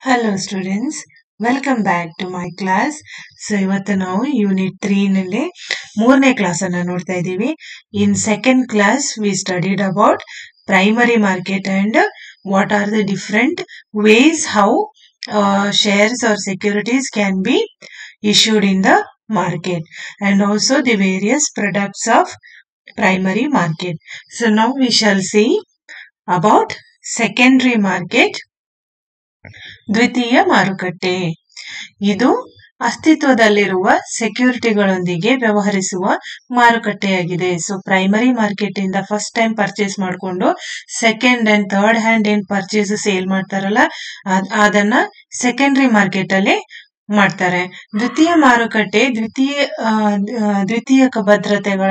Hello students, welcome back to my class. So ಇವತ್ತು ನಾವು unit 3 ನಲ್ಲಿ ಮೂರನೇ ಕ್ಲಾಸ್ ಅನ್ನು ನೋಡ್ತಾ ಇದ್ದೀವಿ. In second class we studied about primary market and what are the different ways how shares or securities can be issued in the market and also the various products of primary market. So now we shall see about secondary market. ದ್ವಿತೀಯ ಮಾರುಕಟ್ಟೆ ಇದು ಅಸ್ತಿತ್ವದಲ್ಲಿರುವ ಸೆಕ್ಯೂರಿಟಿಗಳೊಂದಿಗೆ ವ್ಯವಹರಿಸುವ ಮಾರುಕಟ್ಟೆಯಾಗಿದೆ. So primary market ಇಂದ first time purchase ಮಾಡಿಕೊಂಡು second and third hand ಏನ್ ಪರ್ಚೇಸ್ ಸೇಲ್ ಮಾಡ್ತಾರಲ್ಲ ಅದನ್ನ ಸೆಕೆಂಡರಿ ಮಾರ್ಕೆಟ್ ಅಲ್ಲಿ ಮಾಡ್ತಾರೆ. ದ್ವಿತೀಯ ಮಾರುಕಟ್ಟೆ ದ್ವಿತೀಯಕ ಭದ್ರತೆಗಳ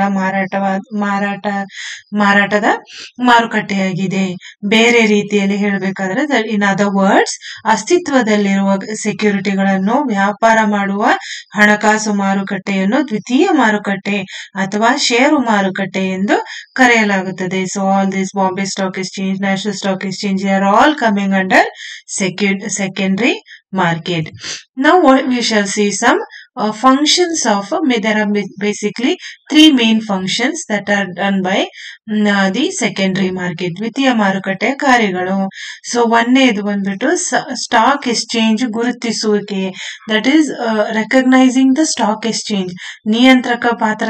ಮಾರಾಟದ ಮಾರುಕಟ್ಟೆಯಾಗಿದೆ. ಬೇರೆ ರೀತಿಯಲ್ಲಿ ಹೇಳಬೇಕಾದ್ರೆ ಇನ್ ಅದರ್ ವರ್ಡ್ಸ್ ಅಸ್ತಿತ್ವದಲ್ಲಿರುವ ಸೆಕ್ಯೂರಿಟಿಗಳನ್ನು ವ್ಯಾಪಾರ ಮಾಡುವ ಹಣಕಾಸು ಮಾರುಕಟ್ಟೆಯನ್ನು ದ್ವಿತೀಯ ಮಾರುಕಟ್ಟೆ ಅಥವಾ ಷೇರು ಮಾರುಕಟ್ಟೆ ಎಂದು ಕರೆಯಲಾಗುತ್ತದೆ. So all this Bombay stock exchange, national stock exchange are all coming under secondary market. Now we shall see some functions of there are basically three main functions that are done by the secondary market. ದ್ವಿತೀಯ ಮಾರುಕಟ್ಟೆ ಕಾರ್ಯಗಳು. So ಒಂದನೇದು ಬಂದ್ಬಿಟ್ಟು stock exchange ಗುರುತಿಸುವಿಕೆ, that is recognising the stock exchange. ನಿಯಂತ್ರಕ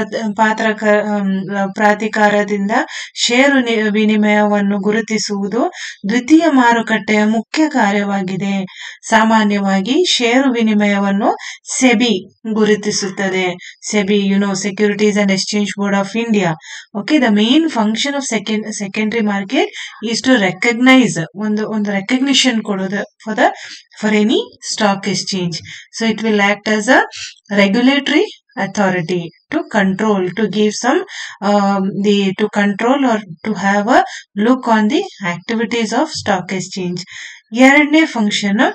ಪ್ರಾಧಿಕಾರದಿಂದ ಷೇರು ವಿನಿಮಯವನ್ನು ಗುರುತಿಸುವುದು ದ್ವಿತೀಯ ಮಾರುಕಟ್ಟೆಯ ಮುಖ್ಯ ಕಾರ್ಯವಾಗಿದೆ. ಸಾಮಾನ್ಯವಾಗಿ ಷೇರು ವಿನಿಮಯವನ್ನು ಸೆಬಿ ಗುರುತಿಸುತ್ತದೆ. SEBI, securities and exchange board of India. Okay, the main function of secondary market is to recognise, ಒಂದು ರೆಕಗ್ನಿಷನ್ ಕೊಡೋದು for any stock exchange. So it will act as a regulatory authority to control, to give some to control or to have a look on the activities of stock exchange. ಎರಡನೇ function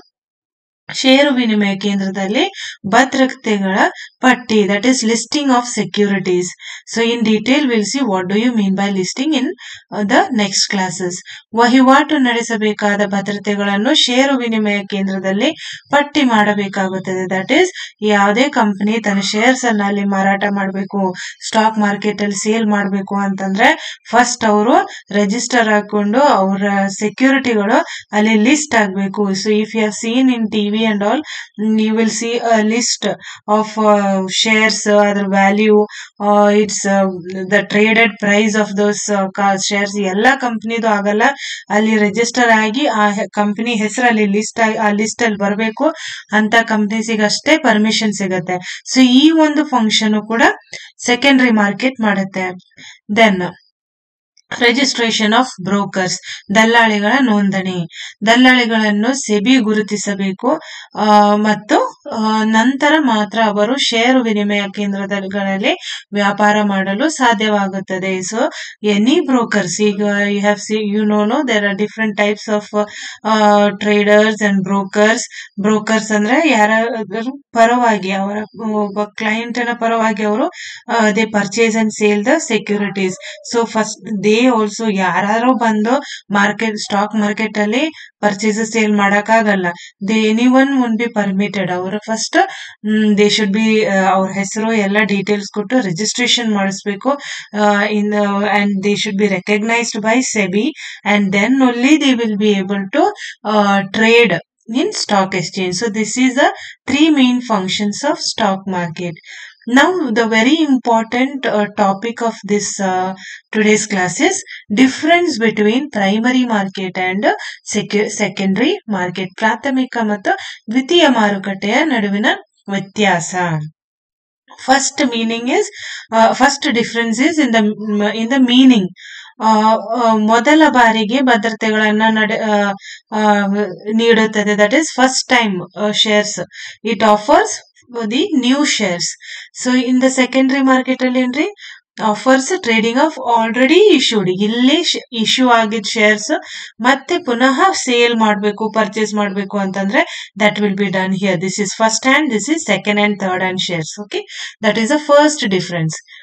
ಷೇರು ವಿನಿಮಯ ಕೇಂದ್ರದಲ್ಲಿ ಭದ್ರತೆಗಳ ಪಟ್ಟಿ, that is listing of securities. So in detail will see what do you mean by listing in the next classes. ವಹಿವಾಟು ನಡೆಸಬೇಕಾದ ಭದ್ರತೆಗಳನ್ನು ಷೇರು ವಿನಿಮಯ ಕೇಂದ್ರದಲ್ಲಿ ಪಟ್ಟಿ ಮಾಡಬೇಕಾಗುತ್ತದೆ. ದಟ್ ಈಸ್ ಯಾವುದೇ ಕಂಪನಿ ತನ್ನ ಶೇರ್ಸ್ ಅನ್ನ ಅಲ್ಲಿ ಮಾರಾಟ ಮಾಡಬೇಕು, ಸ್ಟಾಕ್ ಮಾರ್ಕೆಟ್ ಅಲ್ಲಿ ಸೇಲ್ ಮಾಡಬೇಕು ಅಂತಂದ್ರೆ ಫಸ್ಟ್ ಅವರು ರಿಜಿಸ್ಟರ್ ಹಾಕೊಂಡು ಅವರ ಸೆಕ್ಯೂರಿಟಿಗಳು ಅಲ್ಲಿ ಲಿಸ್ಟ್ ಆಗಬೇಕು. So if you have seen in TV and all, you will see a list of shares, other value, it's the traded price of those shares. ಎಲ್ಲ ಕಂಪನಿದು ಆಗಲ್ಲ, ಅಲ್ಲಿ ರಿಜಿಸ್ಟರ್ ಆಗಿ ಆ ಕಂಪನಿ ಹೆಸರಲ್ಲಿ ಆ ಲಿಸ್ಟ್ ಅಲ್ಲಿ ಬರಬೇಕು. ಅಂತ ಕಂಪನೀಸಿಗೆ ಅಷ್ಟೇ ಪರ್ಮಿಷನ್ ಸಿಗತ್ತೆ. ಸೊ ಈ ಒಂದು ಫಂಕ್ಷನ್ ಕೂಡ ಸೆಕೆಂಡರಿ ಮಾರ್ಕೆಟ್ ಮಾಡುತ್ತೆ. ದೆನ್ ರಿಜಿಸ್ಟ್ರೇಷನ್ ಆಫ್ ಬ್ರೋಕರ್ಸ್, ದಲ್ಲಾಳಿಗಳ ನೋಂದಣಿ. ದಲ್ಲಾಳಿಗಳನ್ನು ಸೆಬಿ ಗುರುತಿಸಬೇಕು ಮತ್ತು ನಂತರ ಮಾತ್ರ ಅವರು ಷೇರು ವಿನಿಮಯ ಕೇಂದ್ರಗಳಲ್ಲಿ ವ್ಯಾಪಾರ ಮಾಡಲು ಸಾಧ್ಯವಾಗುತ್ತದೆ. ಸೊ ಎನಿ ಬ್ರೋಕರ್ಸ್, ಈಗ you have there are different types of traders and brokers ಅಂದ್ರೆ ಯಾರಾದರೂ ಪರವಾಗಿ ಅವರ ಒಬ್ಬ ಕ್ಲೈಂಟ್ನ ಪರವಾಗಿ ಅವರು they purchase and sale the securities. So first also ಯಾರು ಬಂದು ಸ್ಟಾಕ್ ಮಾರ್ಕೆಟ್ ಅಲ್ಲಿ ಪರ್ಚೇಸ್ ಸೇಲ್ ಮಾಡಕ್ಕಾಗಲ್ಲ. Any one would be permitted. ಅವರು ಫಸ್ಟ್ ದೇ ಶುಡ್ ಬಿ ಅವ್ರ ಹೆಸರು ಎಲ್ಲ ಡೀಟೇಲ್ಸ್ ಕೊಟ್ಟು ರಿಜಿಸ್ಟ್ರೇಷನ್ ಮಾಡಿಸ್ಬೇಕು. And they should be recognised by SEBI and then only they will be able to trade in stock exchange. So this is the three main functions of stock market. Now the very important topic of this today's class is difference between primary market and secondary market. ಪ್ರಾಥಮಿಕ ಮತ್ತು ದ್ವಿತೀಯ ಮಾರುಕಟ್ಟೆಯ ನಡುವಿನ ವ್ಯತ್ಯಾಸ. First difference is in the meaning. ಮೊದಲ ಬಾರಿಗೆ ಭದ್ರತೆಗಳನ್ನ ನೀಡುತ್ತದೆ. That is first time shares it offers the new shares. So in the secondary market ಅಲ್ಲಿ ಏನ್ರಿ offers trading of already issued, ಇಲ್ಲಿ ಇಶ್ಯೂ ಆಗಿದ್ ಶೇರ್ಸ್ ಮತ್ತೆ ಪುನಃ ಸೇಲ್ ಮಾಡಬೇಕು, ಪರ್ಚೇಸ್ ಮಾಡಬೇಕು ಅಂತಂದ್ರೆ that will be done here. This is first hand, this is second and third hand shares. Okay, that is the first difference.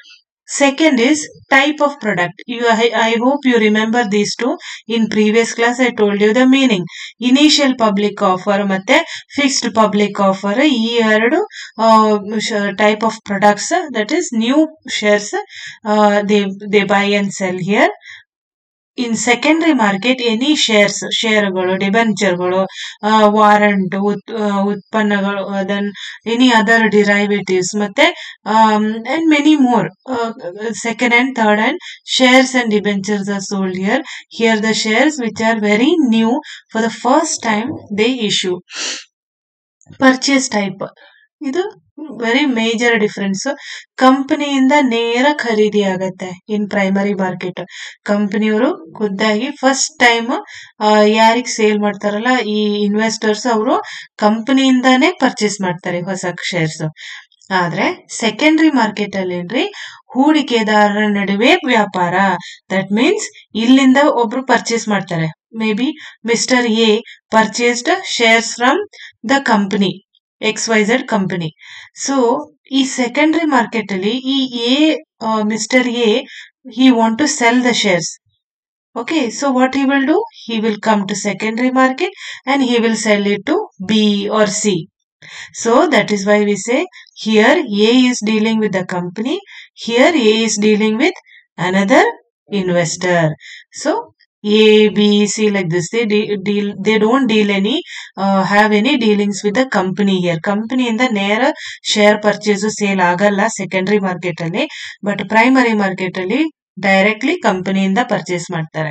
Second is type of product. I hope you remember these two. In previous class I told you the meaning. Initial public offer ಮತ್ತೆ fixed public offer ಈ ಎರಡು type of products, that is new shares they buy and sell here. In secondary market any ಶೇರ್ಗಳು, ಡಿಬೆಂಚರ್ಗಳು, warrant, ಉತ್ಪನ್ನಗಳು, then any other derivatives ಮತ್ತೆ and many more second and third and shares and debentures are sold here. Here the shares which are very new for the first time they issue. Purchase type, ಇದು very major difference. ಕಂಪನಿಯಿಂದ ನೇರ ಖರೀದಿ ಆಗತ್ತೆ ಇನ್ primary market. ಕಂಪನಿಯವರು ಖುದ್ದಾಗಿ first time ಯಾರಿಗೆ sale ಮಾಡ್ತಾರಲ್ಲ ಈ ಇನ್ವೆಸ್ಟರ್ಸ್, ಅವರು ಕಂಪನಿಯಿಂದಾನೇ ಪರ್ಚೇಸ್ ಮಾಡ್ತಾರೆ ಹೊಸ ಶೇರ್ಸ್. ಆದ್ರೆ ಸೆಕೆಂಡರಿ ಮಾರ್ಕೆಟ್ ಅಲ್ಲಿ ಏನ್ರಿ, ಹೂಡಿಕೆದಾರರ ನಡುವೆ ವ್ಯಾಪಾರ. ದಟ್ ಮೀನ್ಸ್ ಇಲ್ಲಿಂದ ಒಬ್ರು ಪರ್ಚೇಸ್ ಮಾಡ್ತಾರೆ. May be mister A purchased shares from the company XYZ company. So ಈ ಸೆಕೆಂಡರಿ ಮಾರ್ಕೆಟ್ ಅಲ್ಲಿ ಈ mister A he want to sell the shares. Okay, so what he will do? He will come to secondary market and he will sell it to B or C. So that is why we say here A is dealing with the company, here A is dealing with another investor. So A, B, C like this. They don't deal any have any dealings with the company here. Company in the ನೇರ share purchase sale ಆಗಲ್ಲ secondary market ಅಲ್ಲಿ, but primary market ಅಲ್ಲಿ directly company ಇಂದ purchase ಮಾಡ್ತಾರೆ.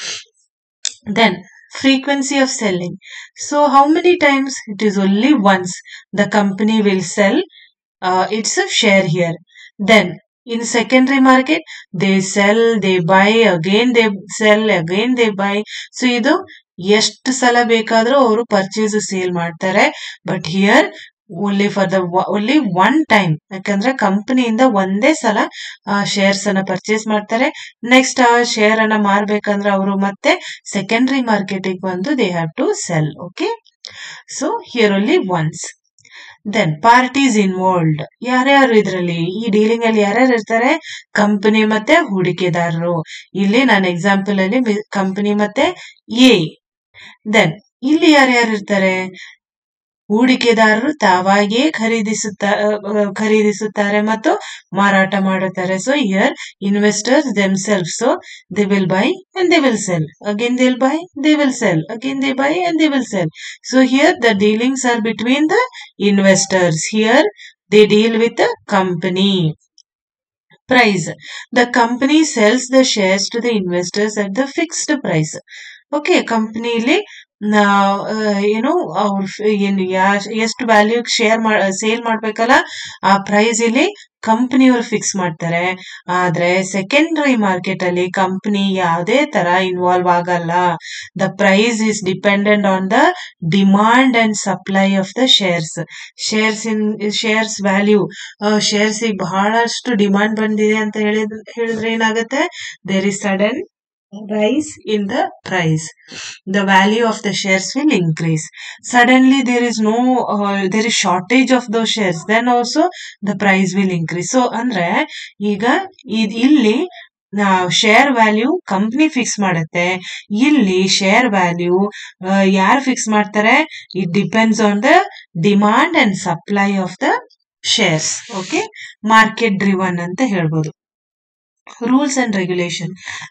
Then frequency of selling. So how many times? It is only once the company will sell its share here. Then in secondary market they sell, they buy, again they sell, again they buy. So ಇದು ಎಷ್ಟು ಸಲ ಬೇಕಾದ್ರೂ ಅವರು purchase sale ಮಾಡ್ತಾರೆ. But here only one time, ಯಾಕಂದ್ರೆ ಕಂಪನಿಯಿಂದ ಒಂದೇ ಸಲ ಶೇರ್ಸ್ ಅನ್ನ ಪರ್ಚೇಸ್ ಮಾಡ್ತಾರೆ. ನೆಕ್ಸ್ಟ್ ಆ ಶೇರ್ ಅನ್ನ ಮಾರ್ಬೇಕಂದ್ರೆ ಅವರು ಮತ್ತೆ ಸೆಕೆಂಡರಿ ಮಾರ್ಕೆಟ್ ಬಂದು they have to sell. Okay, so here only once. Then parties involved. ಯಾರ್ಯಾರು ಇದರಲ್ಲಿ ಈ ಡೀಲಿಂಗ್ ಅಲ್ಲಿ ಯಾರ್ಯಾರು ಇರ್ತಾರೆ? ಕಂಪನಿ ಮತ್ತೆ ಹೂಡಿಕೆದಾರರು. ಇಲ್ಲಿ ನಾನು ಎಕ್ಸಾಂಪಲ್ ಅಲ್ಲಿ ಕಂಪನಿ ಮತ್ತೆ ಎ. ದೆನ್ ಇಲ್ಲಿ ಯಾರ್ಯಾರು ಇರ್ತಾರೆ? ಹೂಡಿಕೆದಾರರು ತಾವಾಗಿಯೇ ಖರೀದಿಸುತ್ತಾರೆ ಮತ್ತು ಮಾರಾಟ ಮಾಡುತ್ತಾರೆ. So here investors themselves, so they will buy and they will sell, again they will buy, they will sell, again they buy and they will sell. So here the dealings are between the investors. Here they deal with the company. Price. The company sells the shares to the investors at the fixed price. Okay, ಕಂಪನಿಲಿ ಏನು ಎಷ್ಟು value sale ಮಾಡ್ಬೇಕಲ್ಲ ಆ price ಇಲ್ಲಿ ಕಂಪನಿಯವರು fix ಮಾಡ್ತಾರೆ. ಆದ್ರೆ secondary market ಅಲ್ಲಿ ಕಂಪನಿ ಯಾವುದೇ ತರ ಇನ್ವಾಲ್ವ್ ಆಗಲ್ಲ. The price is dependent on the demand and supply of the shares. Shares value, shares ಬಹಳಷ್ಟು ಡಿಮಾಂಡ್ ಬಂದಿದೆ ಅಂತ ಹೇಳಿದ್ರೆ ಏನಾಗುತ್ತೆ? There is sudden rise in the price. The value of the shares will increase. Suddenly there is shortage of those shares, then also the price will increase. So ಅಂದ್ರೆ ಈಗ ಇಲ್ಲಿ share value company fix ಮಾಡುತ್ತೆ. ಇಲ್ಲಿ share value ಯಾರು fix ಮಾಡ್ತಾರೆ? It depends on the demand and supply of the shares. Okay, market driven ಅಂತ ಹೇಳ್ಬೋದು. Rules and regulation.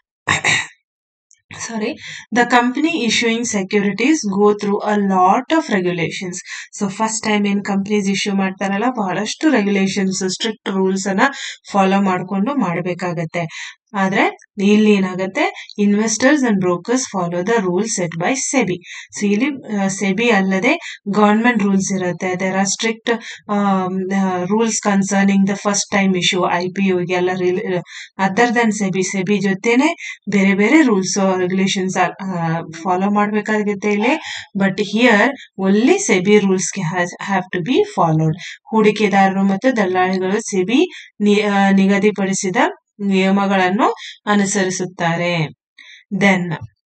Sorry, the company issuing securities go through a lot of regulations. So first time in companies issue ಮಾಡ್ತಾರಲ್ಲ, ಬಹಳಷ್ಟು regulations, strict rules ಅನ್ನ follow ಮಾಡ್ಕೊಂಡು ಮಾಡಬೇಕಾಗತ್ತೆ. ಆದ್ರೆ ಇಲ್ಲಿ ಏನಾಗುತ್ತೆ? Investors and brokers follow the rules set by SEBI. So ಇಲ್ಲಿ ಸೆಬಿ ಅಲ್ಲದೆ ಗವರ್ಮೆಂಟ್ ರೂಲ್ಸ್ ಇರುತ್ತೆ. There are strict rules concerning the first time issue, IPO ಎಲ್ಲ. ಅದರ್ ದನ್ ಸೆಬಿ ಜೊತೆನೆ ಬೇರೆ ಬೇರೆ ರೂಲ್ಸ್ ರೆಗ್ಯುಲೇಷನ್ಸ್ ಫಾಲೋ ಮಾಡ್ಬೇಕಾಗುತ್ತೆ ಇಲ್ಲಿ. But here only SEBI rules have to be followed. ಹೂಡಿಕೆದಾರರು ಮತ್ತು ದಲ್ಲಾಳಿಗಳು ಸೆಬಿ ನಿಗದಿಪಡಿಸಿದ ನಿಯಮಗಳನ್ನು ಅನುಸರಿಸುತ್ತಾರೆ. Then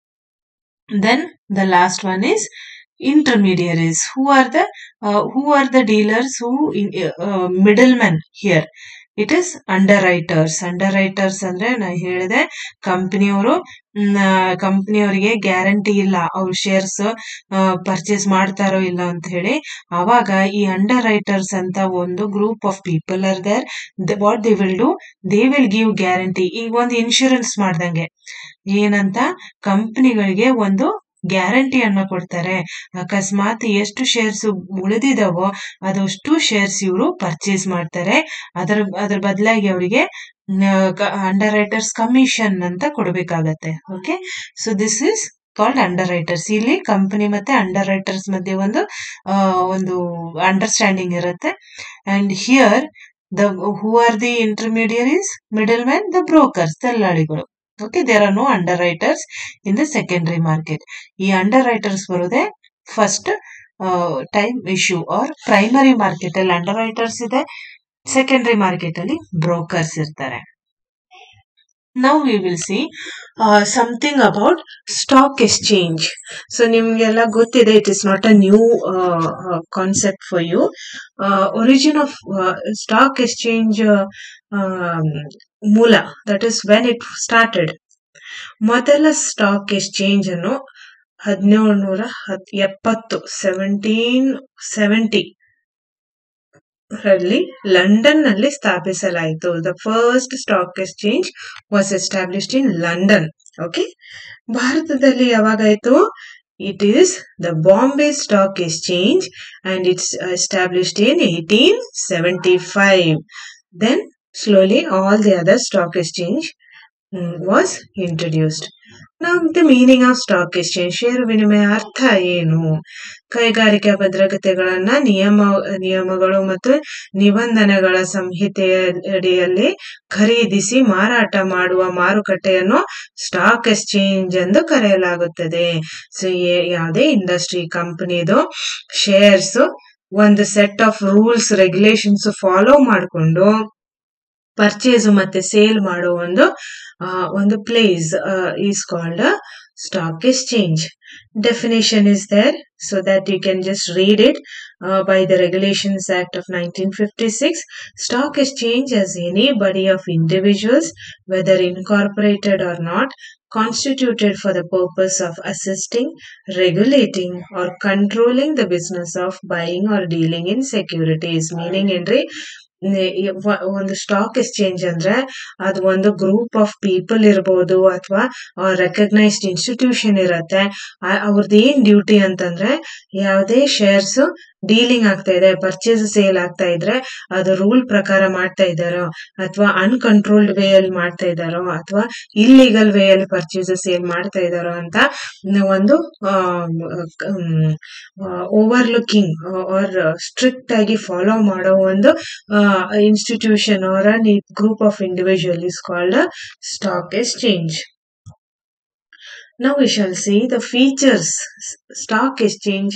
the last one is intermediaries. Who are the dealers, who middlemen here? It is underwriters ಅಂದ್ರೆ ನಾ ಹೇಳಿದೆ ಕಂಪನಿಯವರು ಕಂಪನಿಯವರಿಗೆ ಗ್ಯಾರಂಟಿ ಇಲ್ಲ ಅವ್ರ ಶೇರ್ಸ್ ಪರ್ಚೇಸ್ ಮಾಡ್ತಾರೋ ಇಲ್ಲ ಅಂತ ಹೇಳಿ. ಅವಾಗ ಈ ಅಂಡರ್ ರೈಟರ್ಸ್ ಅಂತ ಒಂದು group of people are there. What they will do, they will give guarantee. ಈಗ ಒಂದು ಇನ್ಶೂರೆನ್ಸ್ ಮಾಡ್ದಂಗೆ ಏನಂತ, ಕಂಪನಿಗಳಿಗೆ ಒಂದು ಗ್ಯಾರಂಟಿಯನ್ನ ಕೊಡ್ತಾರೆ. ಅಕಸ್ಮಾತ್ ಎಷ್ಟು ಶೇರ್ಸ್ ಉಳಿದಿದಾವೋ ಅದಷ್ಟು ಶೇರ್ಸ್ ಇವರು ಪರ್ಚೇಸ್ ಮಾಡ್ತಾರೆ. ಅದ್ರ ಬದಲಾಗಿ ಅವರಿಗೆ ಅಂಡರ್ ರೈಟರ್ಸ್ ಕಮಿಷನ್ ಅಂತ ಕೊಡ್ಬೇಕಾಗತ್ತೆ. Okay, so this is called underwriters. ಇಲ್ಲಿ ಕಂಪನಿ ಮತ್ತೆ ಅಂಡರ್ ರೈಟರ್ಸ್ ಮಧ್ಯೆ ಒಂದು ಅಂಡರ್ಸ್ಟ್ಯಾಂಡಿಂಗ್ ಇರುತ್ತೆ. And here who are the intermediaries, middle man, the brokers, ದಲ್ಲಾಳಿಗಳು. Okay, there are no underwriters in the secondary market. ಈ underwriters ಬರೋದೇ first time issue or primary market ಅಲ್ಲಿ underwriters ಇದೆ, secondary market ಅಲ್ಲಿ brokers ಇರ್ತಾರೆ. Now we will see something about stock exchange. So ನಿಮ್ಗೆಲ್ಲ ಗೊತ್ತಿದೆ, it is not a new concept for you. Origin of stock exchange ಮೂಲ, that is when it started. ಮೊದಲ stock exchange ಅನ್ನು 1770 ರಲ್ಲಿ London ನಲ್ಲಿ ಸ್ಥಾಪಿಸಲಾಯಿತು. The first stock exchange was established in London. Okay, ಭಾರತದಲ್ಲಿ ಯಾವಾಗಾಯ್ತು? It is the Bombay Stock Exchange and it's established in 1875. Then slowly all the other stock exchange was introduced. Now the meaning of stock exchange, ಷೇರು ವಿನಿಮಯ ಅರ್ಥ ಏನು? ಕೈಗಾರಿಕಾ ಭದ್ರತೆಗಳನ್ನ ನಿಯಮಗಳು ಮತ್ತು ನಿಬಂಧನೆಗಳ ಸಂಹಿತೆಯ ಅಡಿಯಲ್ಲಿ ಖರೀದಿಸಿ ಮಾರಾಟ ಮಾಡುವ ಮಾರುಕಟ್ಟೆಯನ್ನು ಸ್ಟಾಕ್ ಎಕ್ಸ್ಚೇಂಜ್ ಎಂದು ಕರೆಯಲಾಗುತ್ತದೆ. ಸೊ ಯಾವುದೇ ಇಂಡಸ್ಟ್ರಿ ಕಂಪನಿದು ಶೇರ್ಸ್ ಒಂದು set of rules regulations follow ಮಾಡಿಕೊಂಡು ಪರ್ಚೇಸ್ ಮತ್ತೆ ಸೇಲ್ ಮಾಡೋ ಒಂದು place is called stock exchange. Definition is there so that you can just read it by the Regulations Act of 1956. Stock exchange as any body of individuals, whether incorporated or not, constituted for the purpose of assisting, regulating or controlling the business of buying or dealing in securities. Meaning ಏನ್ರಿ, ಒಂದು stock exchange ಅಂದ್ರೆ ಅದು ಒಂದು group of people ಇರ್ಬೋದು ಅಥವಾ recognised institution ಇರತ್ತೆ. ಅವ್ರದ್ದು ಏನ್ ಡ್ಯೂಟಿ ಅಂತಂದ್ರೆ, ಯಾವುದೇ ಶೇರ್ಸ್ ಡೀಲಿಂಗ್ ಆಗ್ತಾ ಇದೆ, ಪರ್ಚೇಸ್ ಸೇಲ್ ಆಗ್ತಾ ಇದ್ರೆ ಅದು ರೂಲ್ ಪ್ರಕಾರ ಮಾಡ್ತಾ ಇದ್ದಾರೋ ಅಥವಾ ಅನ್ಕಂಟ್ರೋಲ್ಡ್ ವೇ ಅಲ್ಲಿ ಮಾಡ್ತಾ ಇದ್ದಾರೋ ಅಥವಾ ಇಲ್ಲಿಗಲ್ ವೇ ಅಲ್ಲಿ ಪರ್ಚೇಸ್ ಸೇಲ್ ಮಾಡ್ತಾ ಇದ್ದಾರೋ ಅಂತ ಒಂದು ಓವರ್ಲುಕಿಂಗ್ ಆರ್ ಸ್ಟ್ರಿಕ್ಟ್ ಆಗಿ ಫಾಲೋ ಮಾಡೋ ಒಂದು institution or a group of individuals is called a stock exchange. Now we shall see the features. Stock exchange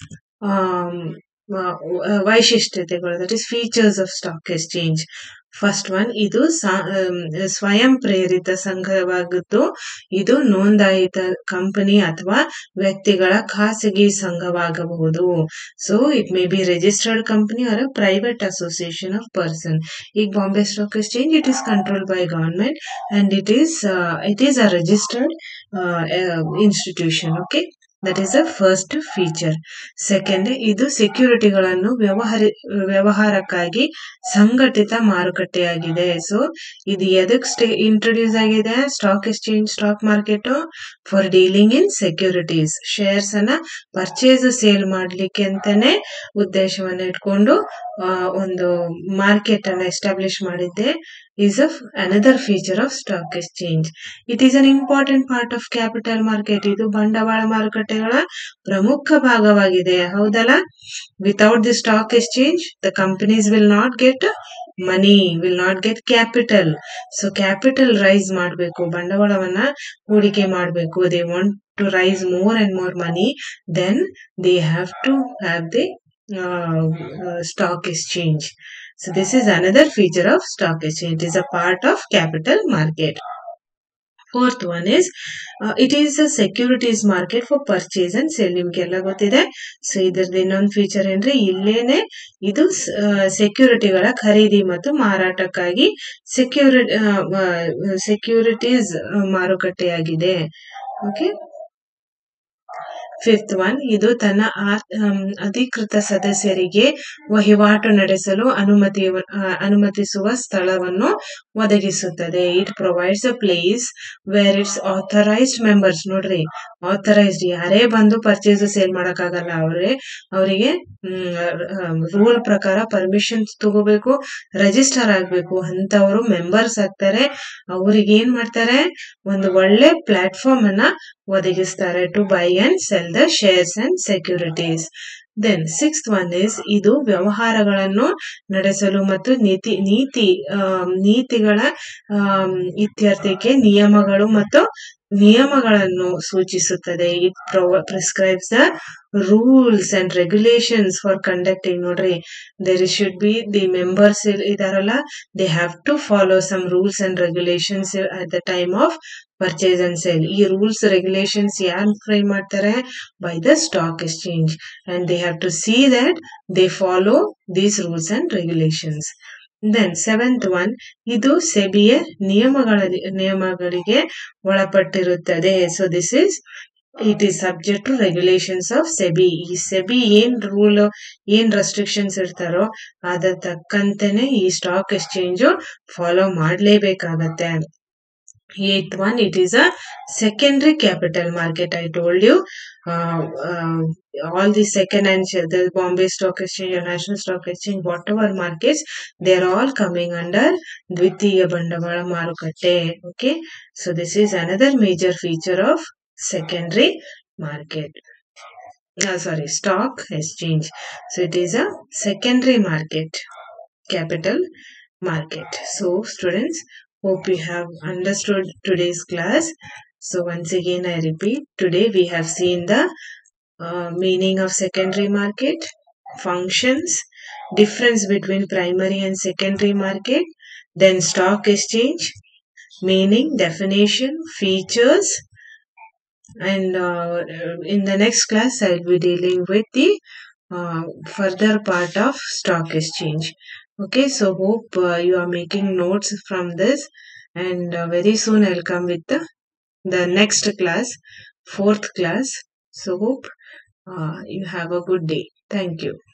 ವೈಶಿಷ್ಟ್ಯತೆಗಳು, that is features of stock exchange. First one, ಇದು ಸ್ವಯಂ ಪ್ರೇರಿತ ಸಂಘವಾಗಿದ್ದು ಇದು ನೋಂದಾಯಿತ company ಅಥವಾ ವ್ಯಕ್ತಿಗಳ ಖಾಸಗಿ ಸಂಘವಾಗಬಹುದು. So it may be registered company or a private association of person. ಈಗ Bombay stock exchange it is controlled by government and it is a registered institution. Okay, that is a first feature. Second, ಇದು ಸೆಕ್ಯೂರಿಟಿಗಳನ್ನು ವ್ಯವಹಾರಕ್ಕಾಗಿ ಸಂಘಟಿತ ಮಾರುಕಟ್ಟೆಯಾಗಿದೆ. So ಇದು ಎದಕ್ಕೆ introduce ಆಗಿದೆ? Stock exchange, stock market for dealing in securities. Shares ಅನ್ನ purchase sale ಮಾಡ್ಲಿಕ್ಕೆ ಅಂತಾನೆ ಉದ್ದೇಶವನ್ನ ಇಟ್ಕೊಂಡು ಒಂದು ಮಾರ್ಕೆಟ್ ಅನ್ನ ಎಸ್ಟಾಬ್ಲಿಷ್ ಮಾಡಿದ್ದೆ is another feature of stock exchange. It is an important part of capital market. ಇದು ಬಂಡವಾಳ ಮಾರುಕಟ್ಟೆಗಳ ಪ್ರಮುಖ ಭಾಗವಾಗಿದೆ. ಹೌದಲ್ಲ? Without the stock exchange, the companies will not get money, will not get capital. So capital rise ಮಾಡಬೇಕು, ಬಂಡವಾಳವನ್ನ ಹೂಡಿಕೆ ಮಾಡಬೇಕು. They want to rise more and more money, then they have to have the stock exchange. So this is another feature of stock exchange. It is a part of capital market. Fourth one is it is a securities market for purchase and sale. ನಿಮ್ಗೆಲ್ಲ ಗೊತ್ತಿದೆ. So ಇದ್ರದ್ದು ಇನ್ನೊಂದು feature ಏನ್ರಿ, ಇಲ್ಲೇನೆ ಇದು ಸೆಕ್ಯೂರಿಟಿಗಳ ಖರೀದಿ ಮತ್ತು ಮಾರಾಟಕ್ಕಾಗಿ ಸೆಕ್ಯೂರಿಟೀಸ್ ಮಾರುಕಟ್ಟೆಯಾಗಿದೆ. ಓಕೆ. ಫಿಫ್ತ್ ಒನ್, ಇದು ತನ್ನ ಅಧಿಕೃತ ಸದಸ್ಯರಿಗೆ ವಹಿವಾಟು ನಡೆಸಲು ಅನುಮತಿಸುವ ಸ್ಥಳವನ್ನು ಒದಗಿಸುತ್ತದೆ. It provides a place where it's authorised members. ನೋಡ್ರಿ, ಆಥರೈಸ್ಡ್ ಯಾರೇ ಬಂದು ಪರ್ಚೇಸ್ ಸೇಲ್ ಮಾಡಕ್ಕಾಗಲ್ಲ. ಅವರಿಗೆ ರೂಲ್ ಪ್ರಕಾರ ಪರ್ಮಿಷನ್ ತಗೋಬೇಕು, ರಿಜಿಸ್ಟರ್ ಆಗ್ಬೇಕು. ಅಂತವರು ಮೆಂಬರ್ಸ್ ಆಗ್ತಾರೆ. ಅವ್ರಿಗೆ ಏನ್ ಮಾಡ್ತಾರೆ, ಒಂದು ಒಳ್ಳೆ ಪ್ಲಾಟ್ಫಾರ್ಮ್ ಅನ್ನ ಒದಗಿಸ್ತಾರೆ to buy and sell the shares and securities. Then sixth one is, ಇದು ವ್ಯವಹಾರಗಳನ್ನು ನಡೆಸಲು ಮತ್ತು ನೀತಿಗಳ ಇತ್ಯರ್ಥಕ್ಕೆ ನಿಯಮಗಳು ಮತ್ತು ನಿಯಮಗಳನ್ನು ಸೂಚಿಸುತ್ತದೆ. It prescribes the rules and regulations for conducting. ನೋಡ್ರಿ, there should be the members ಇದಾರಲ್ಲ, they have to follow some rules and regulations at the time of purchase and sale. ಈ ರೂಲ್ಸ್ ರೆಗ್ಯುಲೇಷನ್ಸ್ ಯಾರು ಫ್ರೇಮ್ ಮಾಡ್ತಾರೆ? By the stock exchange. And they have to see that they follow these rules and regulations. Then seventh one, ಇದು ಸೆಬಿಯ ನಿಯಮಗಳಿಗೆ ಒಳಪಟ್ಟಿರುತ್ತದೆ. So this is it is subject to regulations of SEBI. ಈ ಸೆಬಿ ಏನ್ rule, ಏನ್ restrictions ಇರ್ತಾರೋ ಅದ್ರ ತಕ್ಕಂತೆನೆ ಈ ಸ್ಟಾಕ್ ಎಕ್ಸ್ಚೇಂಜ್ ಫಾಲೋ ಮಾಡ್ಲೇಬೇಕಾಗತ್ತೆ. Eighth one, it is a secondary capital market. I told you all the second and the Bombay Stock Exchange or National Stock Exchange, whatever markets, they are all coming under Dvitiya Bandavala Marukatte. Okay, so this is another major feature of secondary market. Stock exchange. So it is a secondary market, capital market. So students, hope you have understood today's class. So once again I repeat, today we have seen the meaning of secondary market, functions, difference between primary and secondary market, then stock exchange, meaning, definition, features, and in the next class I will be dealing with the further part of stock exchange. Okay, so hope you are making notes from this, and very soon I'll come with the next class, fourth class. So hope you have a good day. Thank you.